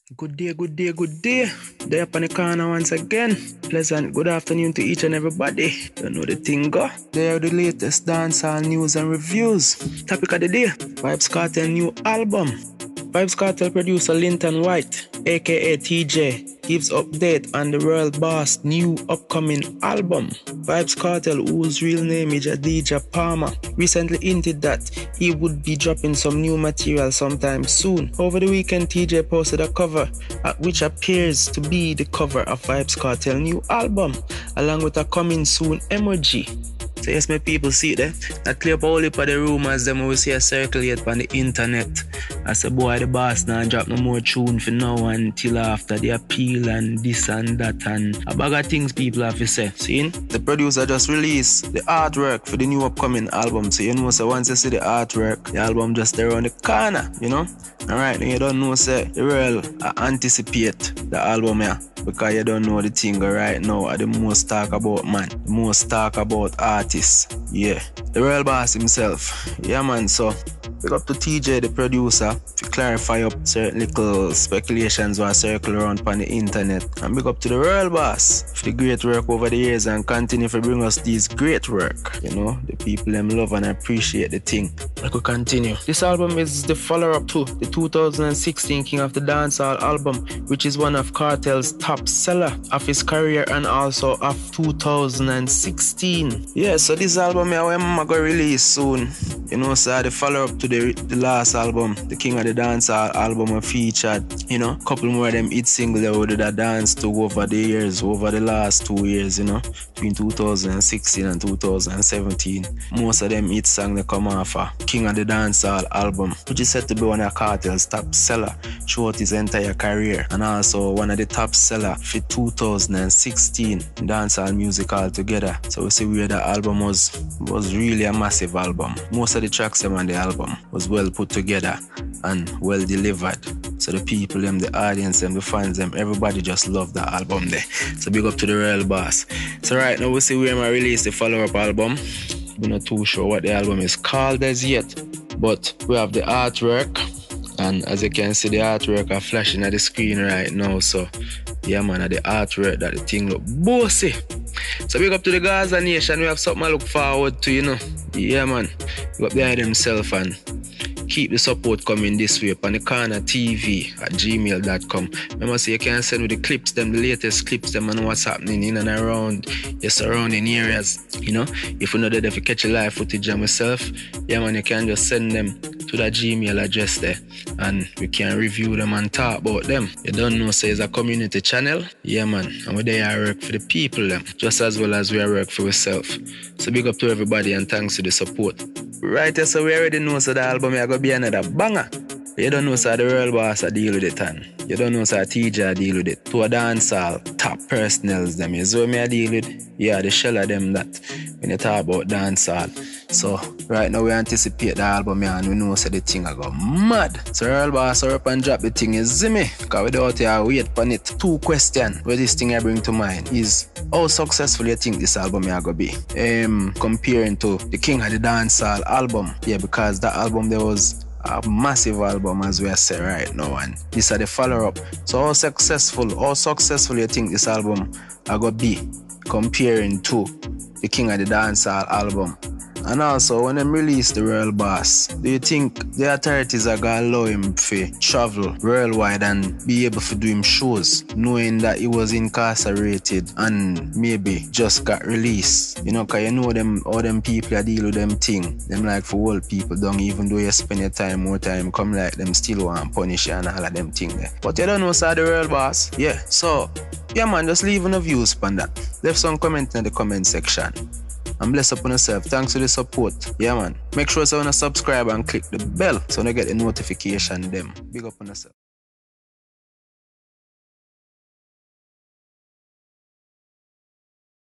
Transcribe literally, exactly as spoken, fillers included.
Good day, good day, good day. Day up on the corner once again. Pleasant good afternoon to each and everybody. You know the thing go. They are the latest dancehall news and reviews. Topic of the day, Vybz Kartel new album. Vybz Kartel producer Linton White, aka T J, gives update on the World Boss new upcoming album. Vybz Kartel, whose real name is Adidja Palmer, recently hinted that he would be dropping some new material sometime soon. Over the weekend, T J posted a cover uh, which appears to be the cover of Vybz Kartel new album, along with a coming soon emoji. So yes, my people see it there. That clear up all of the rumors them we see a circulate on the internet. I say boy the boss now drop no more tune for now until after the appeal and this and that and a bag of things people have to say. See? The producer just released the artwork for the new upcoming album. So you know so once you see the artwork, the album just around the corner, you know? Alright, you don't know say the real uh, anticipate the album here. Because you don't know the thing right now are the most talk about man, the most talk about artists. Yeah, the real boss himself. Yeah man, so pick up to T J the producer to clarify up certain little speculations that circle around on the internet. And big up to the real boss for the great work over the years and continue to bring us these great work. You know, the people them love and appreciate the thing. I could continue. This album is the follow-up to the two thousand sixteen King of the Dancehall album, which is one of Kartel's top seller of his career and also of two thousand sixteen. Yeah, so this album here I'm gonna release soon. You know, so the follow-up to the, the last album, the King of the Dancehall album I featured, you know, a couple more of them hit singles that we did a dance to over the years, over the last two years, you know, between two thousand sixteen and two thousand seventeen. Most of them hit songs that come off a King of the Dancehall album, which is said to be one of Kartel's top seller throughout his entire career, and also one of the top seller for two thousand sixteen dancehall music altogether. So we see where the album was was really a massive album. Most of the tracks on the album was well put together and well delivered. So the people, them, the audience, them, the fans, them, everybody just loved the album there. So big up to the real boss. So right now we see where I release the follow-up album. We're not too sure what the album is called as yet, but we have the artwork, and as you can see the artwork are flashing at the screen right now. So yeah man, at the artwork that the thing look bossy. So big up to the Gaza Nation, we have something I look forward to, you know. Yeah man, go up behind themselves and keep the support coming this way on the corner T V at gmail dot com. Remember, say you can send me the clips, them, the latest clips, them, and what's happening in and around your surrounding areas. You know, if you know that if you catch a live footage of myself, yeah man, you can just send them to that Gmail address there and we can review them and talk about them. You don't know, say it's a community channel. Yeah man, and we there work for the people them, just as well as we work for ourselves. So big up to everybody and thanks for the support. Right, so we already know so the album is going to be another banger. You don't know so the real boss I deal with it, and you don't know so T J I deal with it. To a dancehall, top personals them. You see what me I deal with? Yeah, the shell of them that when you talk about dancehall. So right now we anticipate the album here and we know so the thing I go mad. So real boss hurry up and drop the thing, you see me? Because without you wait for it. Two questions where this thing I bring to mind is how successful you think this album here going to be? Um, comparing to the King of the Dancehall album. Yeah, because that album there was a massive album as we are saying right now, and this are the follow-up. So how successful, how successful you think this album are going to be comparing to the King of the Dancehall album? And also, when them release the Real Boss, do you think the authorities are going to allow him to travel worldwide and be able to do him shows, knowing that he was incarcerated and maybe just got released? You know, because you know them, all them people that deal with them thing, them like for old people don't, even though you spend your time, more time, come like them still want to punish you and all of them thing there. But you don't know, sir, the Real Boss? Yeah, so, yeah man, just leave no views on that. Leave some comment in the comment section. And bless up on yourself. Thanks for the support. Yeah man. Make sure you want to subscribe and click the bell so you get the notification them. Big up on yourself.